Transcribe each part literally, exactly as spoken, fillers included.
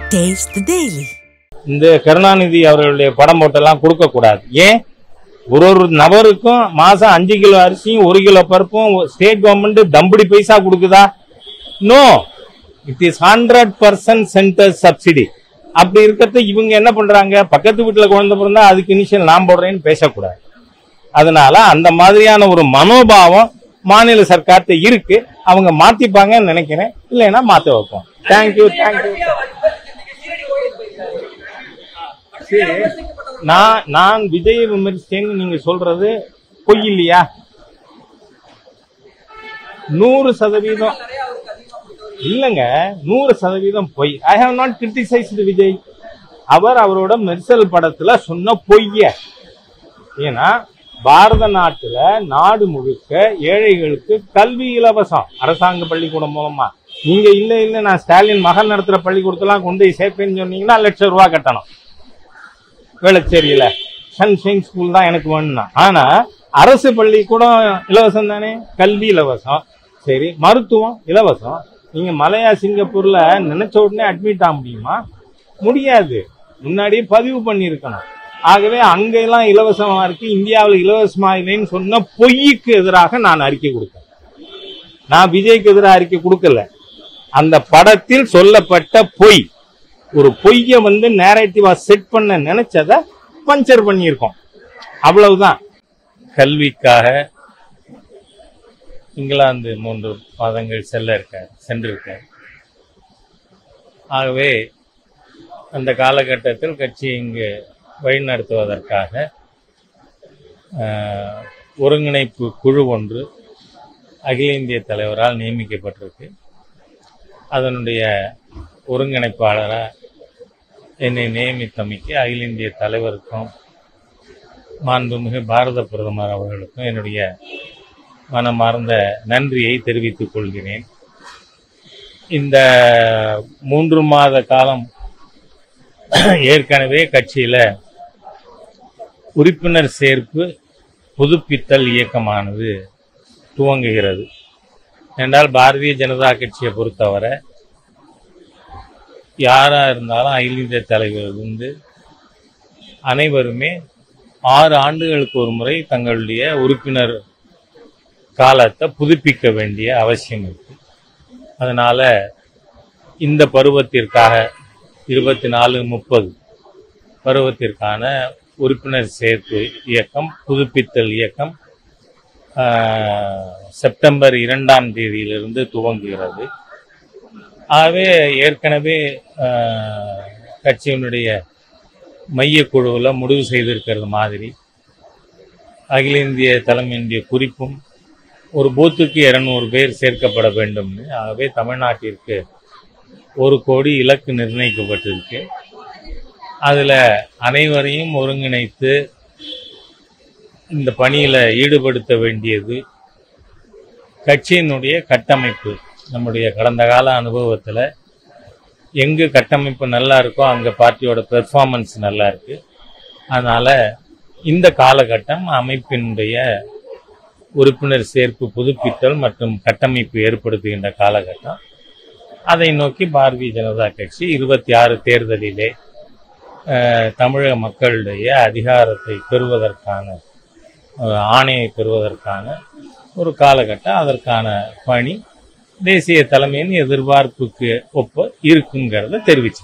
Taste the Daily. இந்த கருணாநிதி அவர்களுடைய படம் போட்டெல்லாம் கொடுக்க கூடாது. ஏன்? ஒரு ஒரு நபருக்கும் மாசம் அஞ்சு கிலோ அரிசியும் ஒரு கிலோ பருப்பும் ஸ்டேட் கவர்மெண்ட் தம்படி பைசா கொடுக்குதா? No, it is hundred percent centre subsidy. அப்படி இருக்கிறது இவங்க என்ன பண்றாங்க? பக்கத்து வீட்டுல குழந்தை பிறந்தா அதுக்கு இனிஷியல் நான் போடுறேன்னு பேசக்கூடாது. அதனால அந்த மாதிரியான ஒரு மனோபாவம் மாநில சர்க்கார்ட்ட இருக்கு. அவங்க மாத்திப்பாங்கன்னு நினைக்கிறேன். இல்லைன்னா மாத்த வைப்போம். Thank you thank you. நான் நான் விஜய் விமர்சேன்னு நீங்க சொல்றது பொய் இல்லையா? நூறு சதவீதம் இல்லங்க, நூறு சதவீதம் பொய். I have not criticised Vijay. அவர் அவரோட மெர்சல் படத்துல சொன்ன பொய்ய. ஏன்னா பாரத நாட்டுல நாடு முழுக்க ஏழைகளுக்கு கல்வி இலவசம் அரசாங்க பள்ளிக்கூடம் மூலமா. நீங்க இல்ல இல்ல நான் ஸ்டாலின் மகன் நடத்துற பள்ளிக்கூடத்தெல்லாம் கொண்டு போய் சேர்ப்பேன்னு சொன்னீங்கன்னா லட்சம் ரூபாய் கட்டணும். வேளச்சேரியில சன்ஷைன் ஸ்கூல் தான் எனக்கு வேணும்னா. ஆனா அரசு பள்ளிக்கூடம் இலவசம் தானே, கல்வி இலவசம். சரி, மருத்துவம் இலவசம். நீங்க மலையா சிங்கப்பூர்ல நினைச்ச உடனே அட்மிட் ஆக முடியுமா? முடியாது. முன்னாடியே பதிவு பண்ணிருக்கணும். ஆகவே அங்கெல்லாம் இலவசமா இருக்கு, இந்தியாவில் இலவசமா இல்லைன்னு சொன்ன பொய்க்கு எதிராக நான் அறிக்கை கொடுத்தேன். நான் விஜய்க்கு எதிராக அறிக்கை கொடுக்கல. அந்த படத்தில் சொல்லப்பட்ட பொய், ஒரு பொய்ய வந்து நேரேட்டிவா செட் பண்ண நினைச்சத பஞ்சர் பண்ணியிருக்கோம். அவ்வளவுதான். கல்விக்காக இங்கிலாந்து மூன்று மாதங்கள் செல்ல இருக்க சென்றிருக்க. ஆகவே அந்த காலகட்டத்தில் கட்சி இங்கு வழிநடத்துவதற்காக ஒருங்கிணைப்பு குழு ஒன்று அகில இந்திய தலைவரால் நியமிக்கப்பட்டிருக்கு. அதனுடைய ஒருங்கிணைப்பாளராக என்னை நியமித்தமைக்கு அகில இந்திய தலைவருக்கும் மாண்புமிகு பாரத பிரதமர் அவர்களுக்கும் என்னுடைய மனமார்ந்த நன்றியை தெரிவித்துக் கொள்கிறேன். இந்த மூன்று மாத காலம் ஏற்கனவே கட்சியில உறுப்பினர் சேர்ப்பு புதுப்பித்தல் இயக்கமானது துவங்குகிறது. என்றால் பாரதிய ஜனதா கட்சியை பொறுத்தவரை யாரா இருந்தாலும் அகில இந்திய தலைவரிலிருந்து அனைவருமே ஆறு ஆண்டுகளுக்கு ஒரு முறை தங்களுடைய உறுப்பினர் காலத்தை புதுப்பிக்க வேண்டிய அவசியம் இருக்கு. அதனால இந்த பருவத்திற்காக இருபத்தி நாலு முப்பது பருவத்திற்கான உறுப்பினர் சேர்ப்பு இயக்கம் புதுப்பித்தல் இயக்கம் செப்டம்பர் இரண்டாம் தேதியிலிருந்து துவங்குகிறது. ஆகவே ஏற்கனவே கட்சியினுடைய மையக்குழுவில் முடிவு செய்திருக்கிறது மாதிரி அகில இந்திய தலைமையினுடைய குறிப்பும் ஒரு பூத்துக்கு இருநூறு பேர் சேர்க்கப்பட வேண்டும்னு. ஆகவே தமிழ்நாட்டிற்கு ஒரு கோடி இலக்கு நிர்ணயிக்கப்பட்டிருக்கு. அதில் அனைவரையும் ஒருங்கிணைத்து இந்த பணியில் ஈடுபடுத்த வேண்டியது கட்சியினுடைய கட்டமைப்பு. நம்முடைய கடந்த கால அனுபவத்தில் எங்கு கட்டமைப்பு நல்லா இருக்கோ அங்கே பார்ட்டியோட பெர்ஃபார்மன்ஸ் நல்லா இருக்கு. அதனால் இந்த காலகட்டம் அமைப்பினுடைய உறுப்பினர் சேர்ப்பு புதுப்பித்தல் மற்றும் கட்டமைப்பு ஏற்படுத்துகின்ற காலகட்டம். அதை நோக்கி பாரதிய ஜனதா கட்சி இருபத்தி ஆறு தேர்தலிலே தமிழக மக்களுடைய அதிகாரத்தை பெறுவதற்கான ஆணையை பெறுவதற்கான ஒரு காலகட்டம். அதற்கான பணி தேசிய தலைமையின் எதிர்பார்ப்புக்கு ஒப்ப இருக்குங்கிறத தெரிவிச்சு.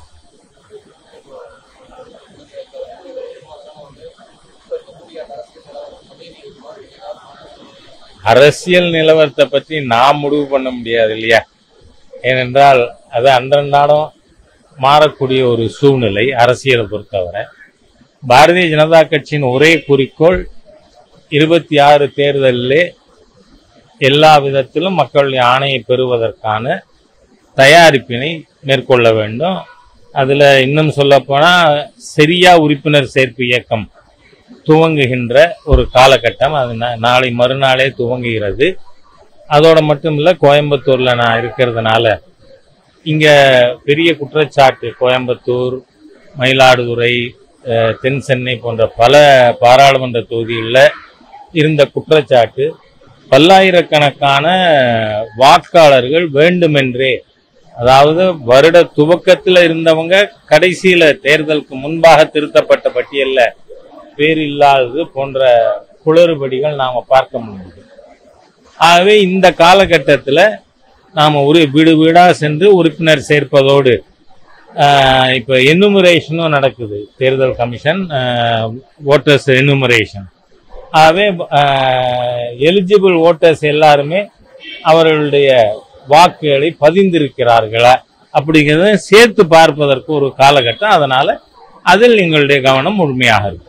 அரசியல் நிலவரத்தை பற்றி நான் முடிவு பண்ண முடியாது இல்லையா? ஏனென்றால் அது அன்றாடம் மாறக்கூடிய ஒரு சூழ்நிலை. அரசியலை பொறுத்தவரை பாரதிய ஜனதா கட்சியின் ஒரே குறிக்கோள் இருபத்தி ஆறு தேர்தலிலே எல்லா விதத்திலும் மக்களுடைய ஆணையை பெறுவதற்கான தயாரிப்பினை மேற்கொள்ள வேண்டும். அதில் இன்னும் சொல்லப்போனால் சரியா உறுப்பினர் சேர்ப்பு இயக்கம் துவங்குகின்ற ஒரு காலகட்டம். அது நாளை மறுநாளே துவங்குகிறது. அதோட மட்டும் இல்லை, கோயம்புத்தூரில் நான் இருக்கிறதுனால இங்கே பெரிய குற்றச்சாட்டு கோயம்புத்தூர், மயிலாடுதுறை, தென் சென்னை போன்ற பல பாராளுமன்ற தொகுதிகளில் இருந்த குற்றச்சாட்டு பல்லாயிரக்கணக்கான வாக்காளர்கள் வேண்டுமென்றே அதாவது வருட துவக்கத்துல இருந்தவங்க கடைசியில தேர்தலுக்கு முன்பாக திருத்தப்பட்ட பட்டியல்ல பேர் இல்லாதது போன்ற குளறுபடிகள் நாம பார்க்க முடியுது. ஆகவே இந்த காலகட்டத்துல நாம ஒரு வீடு வீடா சென்று உறுப்பினர் சேர்ப்பதோடு இப்ப எனுமரேஷனும் நடக்குது. தேர்தல் கமிஷன் ஓட்டர்ஸ் எனுமரேஷன். ஆகவே எலிஜிபிள் ஓட்டர்ஸ் எல்லாருமே அவர்களுடைய வாக்குகளை பதிந்திருக்கிறார்களா அப்படிங்கிறத சேர்த்து பார்ப்பதற்கு ஒரு காலகட்டம். அதனால அதில் எங்களுடைய கவனம் முழுமையாக இருக்கு.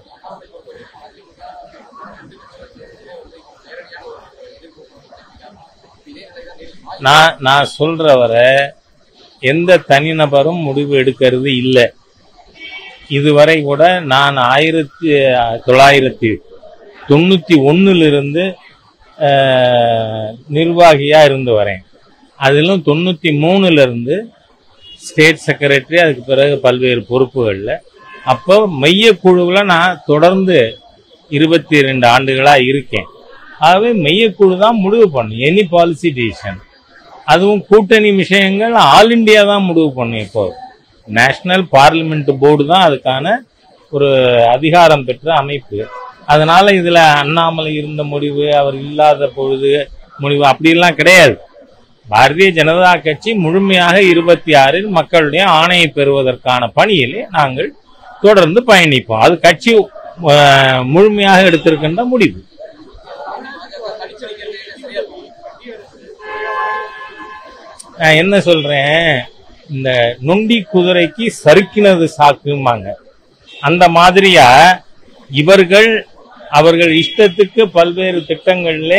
நான் நான் சொல்றவரை எந்த தனிநபரும் முடிவு எடுக்கிறது இல்லை. இதுவரை கூட நான் ஆயிரத்தி தொள்ளாயிரத்தி தொண்ணூத்தி ஒன்னுல இருந்து நிர்வாகியா இருந்து வரேன். அதிலும் தொண்ணூத்தி மூணுல இருந்து ஸ்டேட் செக்ரட்டரி, அதுக்கு பிறகு பல்வேறு பொறுப்புகள்ல. அப்போ மைய குழுவுல நான் தொடர்ந்து இருபத்தி ரெண்டு ஆண்டுகளா இருக்கேன். ஆகவே மையக்குழு தான் முடிவு பண்ணும் எனி பாலிசி டிசிஷன். அதுவும் கூட்டணி விஷயங்கள் ஆல் இண்டியா தான் முடிவு பண்ணும். இப்போ நேஷனல் பார்லிமெண்ட் போர்டு தான் அதுக்கான ஒரு அதிகாரம் பெற்ற அமைப்பு. அதனால இதுல அண்ணாமலை இருந்த முடிவு, அவர் இல்லாத பொழுது முடிவு அப்படிலாம் கிடையாது. பாரதிய ஜனதா கட்சி முழுமையாக இருபத்தி ஆறில் மக்களுடைய ஆணையை பெறுவதற்கான பணியிலே நாங்கள் தொடர்ந்து பயணிப்போம். அது கட்சி முழுமையாக எடுத்திருக்கின்ற முடிவு. நான் என்ன சொல்றேன், இந்த நொண்டி குதிரைக்கு சறுக்கினது சாக்குமாங்க. அந்த மாதிரியா இவர்கள் அவர்கள் இஷ்டத்துக்கு பல்வேறு திட்டங்களிலே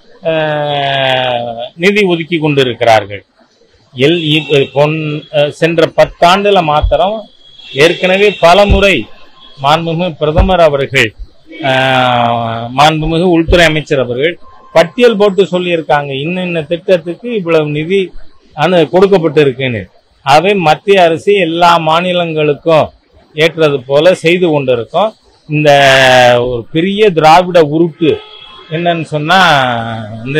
நிதி ஒதுக்கி கொண்டிருக்கிறார்கள். எல் பொன் சென்ற பத்தாண்டுல மாத்திரம் ஏற்கனவே பல முறை மாண்புமிகு பிரதமர் அவர்கள், மாண்புமிகு உள்துறை அமைச்சர் அவர்கள் பட்டியல் போட்டு சொல்லியிருக்காங்க, இன்ன திட்டத்துக்கு இவ்வளவு நிதி அனு கொடுக்கப்பட்டு இருக்குன்னு. அவை மத்திய அரசு எல்லா மாநிலங்களுக்கும் ஏற்றது போல செய்து கொண்டிருக்கோம். இந்த ஒரு பெரிய திராவிட உருட்டு என்னன்னு சொன்னா வந்து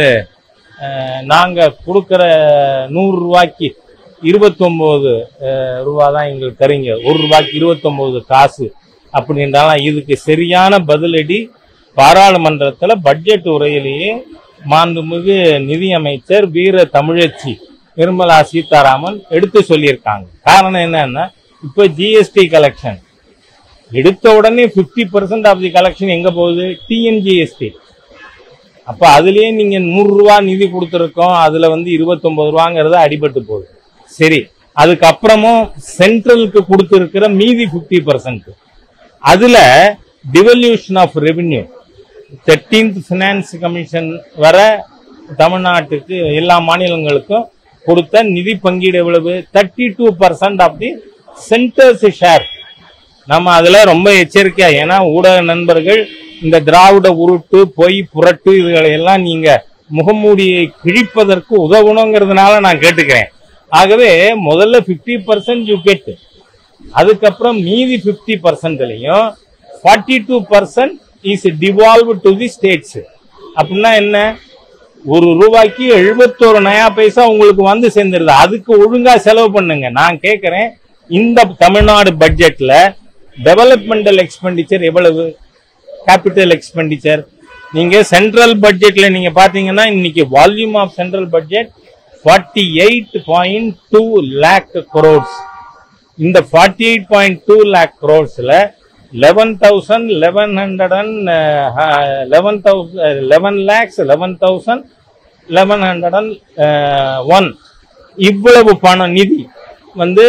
நாங்க கொடுக்கற நூறு ரூபாய்க்கு இருபத்தி ஒன்பது ரூபா தான் எங்களுக்கு தரீங்க, ஒரு ரூபாய்க்கு இருபத்தி ஒன்பது காசு அப்படின்றாலும் இதுக்கு சரியான பதிலடி பாராளுமன்றத்துல பட்ஜெட் உரையிலேயே மாண்புமிகு நிதியமைச்சர் வீர தமிழச்சி நிர்மலா சீதாராமன் எடுத்து சொல்லியிருக்காங்க. காரணம் என்னன்னா, இப்ப ஜிஎஸ்டி கலெக்ஷன் எடுத்த உடனே fifty percent of the collection எங்க போகுது? டிஎன்ஜிஎஸ்டி. அப்ப அதுலயே நீங்க நூறு ரூபா நிதி கொடுத்துருக்கோம், அதுல வந்து இருபத்தி ஒன்பது ரூபாங்கிறத அடிபட்டு போகுது. சரி, அதுக்கப்புறமும் சென்ட்ரலுக்கு கொடுத்திருக்கிற மீதி பிப்டி பர்சன்ட் அதுல devolution of revenue thirteenth finance commission வர தமிழ்நாட்டுக்கு எல்லா மாநிலங்களுக்கும் கொடுத்த நிதி பங்கீடு எவ்வளவு? Thirty two percent of the centre's share. நம்ம அதுல ரொம்ப எச்சரிக்கையா, ஏன்னா ஊடக நண்பர்கள் இந்த திராவிட உருட்டு பொய் புரட்டு இதுகளை எல்லாம் நீங்க முகமூடியை கிழிப்பதற்கு உதவணுங்கிறதுனால நான் கேட்டுக்கிறேன். ஆகவே முதல்ல பிப்டி பர்சன்ட் யூ கெட், அதுக்கப்புறம் மீதி பிப்டி பர்சன்ட்லயும் forty two percent is devolve to the states. அப்படின்னா என்ன? ஒரு ரூபாய்க்கு எழுபத்தோரு நயா பைசா உங்களுக்கு வந்து சேர்ந்துருது. அதுக்கு ஒழுங்கா செலவு பண்ணுங்க. நான் கேட்கிறேன், இந்த தமிழ்நாடு பட்ஜெட்ல டெவலப்மெண்டல் எக்ஸ்பெண்டிச்சர் எவ்வளவு? கேபிட்டல் எக்ஸ்பெண்டிச்சர் நீங்க சென்ட்ரல் பட்ஜெட்ல நீங்க பாத்தீங்கன்னா இன்னைக்கு volume of central budget forty eight point two lakh crores. இந்த forty eight point two lakh crores-ல eleven thousand eleven hundred and eleven thousand eleven lakhs eleven thousand eleven hundred and one இவ்வளவு பணம் நிதி வந்து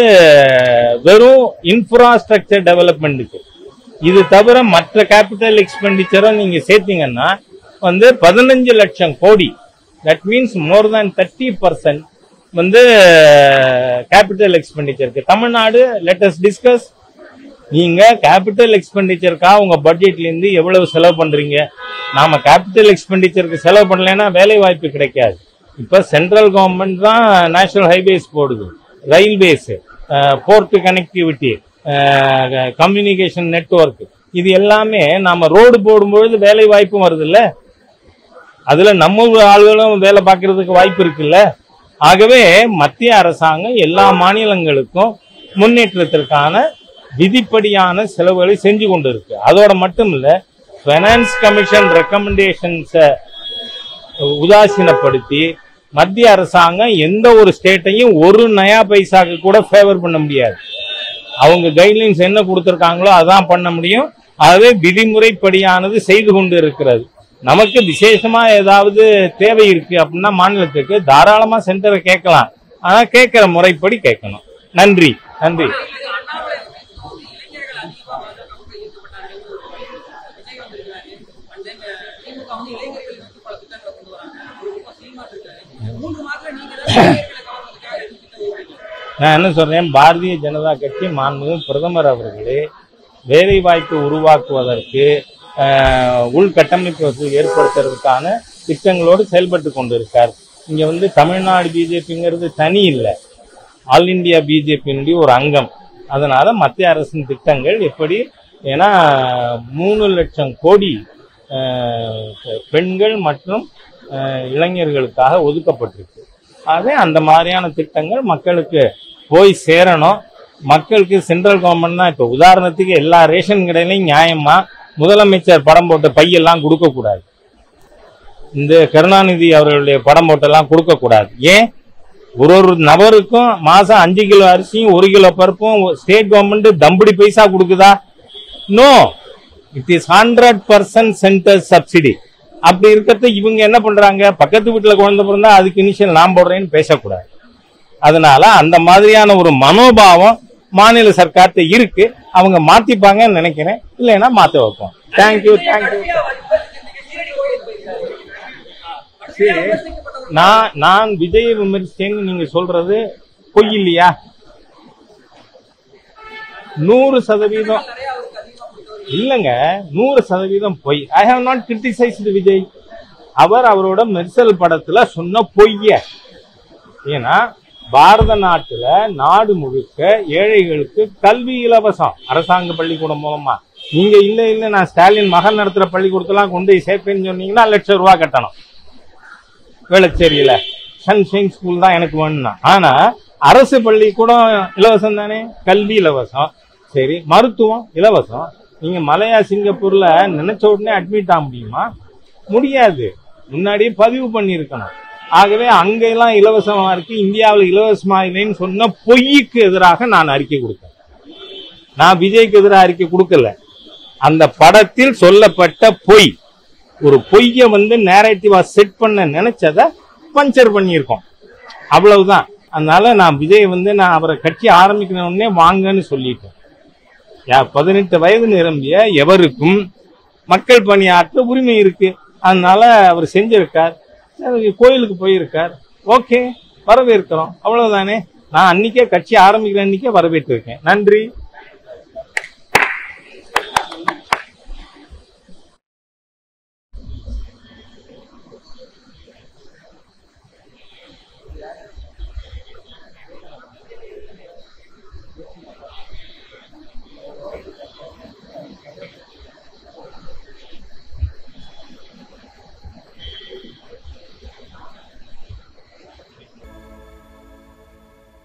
வெறும் இன்ஃப்ராஸ்ட்ரக்சர் டெவலப்மெண்ட்டுக்கு. இது தவிர மற்ற கேபிட்டல் எக்ஸ்பெண்டிச்சரும் நீங்க சேர்த்தீங்கன்னா வந்து பதினஞ்சு லட்சம் கோடி. That means more than thirty percent வந்து கேபிட்டல் எக்ஸ்பெண்டிச்சருக்கு. Tamil Nadu let us discuss. நீங்க கேபிட்டல் எக்ஸ்பெண்டிச்சருக்காக உங்க பட்ஜெட்ல இருந்து எவ்வளவு செலவு பண்றீங்க? நாம கேபிட்டல் எக்ஸ்பெண்டிச்சருக்கு செலவு பண்ணலன்னா வேலை வாய்ப்பு கிடைக்காது. இப்ப சென்ட்ரல் கவர்மெண்ட் தான் நேஷனல் ஹைவேஸ் போடுது, railways, port connectivity, communication network, இது எல்லாமே நாம ரோடு போடும்பொழுது வேலை வாய்ப்பும் வருது இல்ல? அதுல நம்ம ஆளுகளும் வேலை பார்க்கறதுக்கு வாய்ப்பு இருக்குல்ல? ஆகவே மத்திய அரசாங்கம் எல்லா மாநிலங்களுக்கும் முன்னேற்றத்திற்கான விதிப்படியான செலவுகளை செஞ்சு கொண்டு இருக்கு. அதோட மட்டும் இல்ல, பைனான்ஸ் கமிஷன் ரெக்கமெண்டேஷன்ஸை உதாசீனப்படுத்தி மத்திய அரசாங்கம் எந்த ஒரு ஸ்டேட்டையும் ஒரு நயா பைசாக்கு கூட ஃபேவர் பண்ண முடியாது. அவங்க கைட்லைன்ஸ் என்ன கொடுத்திருக்காங்களோ அதான் பண்ண முடியும். அதுவே விதிமுறைப்படியானது செய்து கொண்டு இருக்கிறது. நமக்கு விசேஷமா ஏதாவது தேவை இருக்கு அப்படின்னா மாநிலத்துக்கு தாராளமா சென்டரை கேட்கலாம். ஆனா கேட்கிற முறைப்படி கேட்கணும். நன்றி நன்றி. நான் என்ன சொல்றேன், பாரதிய ஜனதா கட்சி மாண்புமிகு பிரதமர் அவர்களே வேலை வாய்ப்பு உருவாக்குவதற்கு உள்கட்டமைப்பு வசதி ஏற்படுத்துறதுக்கான திட்டங்களோடு செயல்பட்டு கொண்டு இருக்கார். இங்க வந்து தமிழ்நாடு பிஜேபிங்கிறது தனி இல்லை, ஆல் இந்தியா பிஜேபியினுடைய ஒரு அங்கம். அதனால மத்திய அரசின் திட்டங்கள் எப்படி, ஏன்னா மூணு லட்சம் கோடி பெண்கள் மற்றும் இளைஞர்களுக்காக ஒதுக்கப்பட்டிருக்கு. ஆகவே அந்த மாதிரியான திட்டங்கள் மக்களுக்கு போய் சேரணும். மக்களுக்கு சென்ட்ரல் கவர்மெண்ட் தான் இப்ப உதாரணத்துக்கு எல்லா ரேஷன் கடையிலையும் நியாயமா முதலமைச்சர் படம் போட்ட பையெல்லாம் கொடுக்க கூடாது. இந்த கருணாநிதி அவர்களுடைய படம் போட்டெல்லாம் கொடுக்க கூடாது. ஏன்? ஒரு ஒரு நபருக்கும் மாசம் அஞ்சு கிலோ அரிசியும் ஒரு கிலோ பருப்பும் ஸ்டேட் கவர்மெண்ட் தம்புடி பைசா கொடுக்குதா? No, it is hundred percent centre subsidy. அப்படி இருக்கிறது இவங்க என்ன பண்றாங்க, பக்கத்து வீட்டுல குழந்தை பிறந்தா அதுக்கு இனிஷியல் நான் போடுறேன்னு பேசக்கூடாது. அதனால அந்த மாதிரியான ஒரு மனோபாவம் மாநில சர்க்கார்ட்ட இருக்கு. அவங்க மாத்திப்பாங்கன்னு நினைக்கிறேன், இல்லைன்னா மாத்த வைப்போம். Thank you thank you. நான் நான் விஜய் விமர்சேன்னு நீங்க சொல்றது பொய் இல்லையா? நூறு சதவீதம் இல்லங்க, நூறு சதவீதம் பொய். I have not criticised Vijay. அவர் அவரோட மெர்சல் படத்துல சொன்ன பொய்ய. ஏன்னா பாரத நாட்டுல நாடு முழுக்க ஏழைகளுக்கு கல்வி இலவசம் அரசாங்க பள்ளிக்கூடம் மூலமா. நீங்க இல்ல இல்ல நான் ஸ்டாலின் மகன் நடத்துற பள்ளிக்கூடத்தெல்லாம் கொண்டு போய் சேர்ப்பேன்னு சொன்னீங்கன்னா லட்சம் ரூபாய் கட்டணும். வேளச்சேரியில சன்ஷைன் ஸ்கூல் தான் எனக்கு வேணும்னா. ஆனா அரசு பள்ளிக்கூடம் இலவசம் தானே, கல்வி இலவசம். சரி, மருத்துவம் இலவசம். நீங்க மலையா சிங்கப்பூர்ல நினைச்ச உடனே அட்மிட் ஆக முடியுமா? முடியாது, முன்னாடியே பதிவு பண்ணிருக்கணும். ஆகவே அங்கெல்லாம் இலவசமா இருக்கு, இந்தியாவில் இலவசமா இல்லைன்னு சொன்ன பொய்க்கு எதிராக நான் அறிக்கை கொடுத்தேன். நான் விஜய்க்கு எதிராக அறிக்கை கொடுக்கல, அந்த படத்தில் சொல்லப்பட்ட பொய். ஒரு பொய்ய வந்து நேரேட்டிவா செட் பண்ண நினைச்சத பஞ்சர் பண்ணியிருக்கோம், அவ்வளவுதான். அதனால நான் விஜய் வந்து நான் அவரை கட்சி ஆரம்பிக்கணும்னே வாங்கன்னு சொல்லிட்டேன். பதினெட்டு வயது நிரம்பிய எவருக்கும் மக்கள் பணியாற்ற உரிமை இருக்கு. அதனால அவர் செஞ்சிருக்கார், கோயிலுக்கு போயிருக்கார். ஓகே, வரவேற்கிறோம், அவ்வளவுதானே. நான் அன்னைக்கே கட்சி ஆரம்பிக்கிற அன்னைக்கே வரவேற்றிருக்கேன். நன்றி.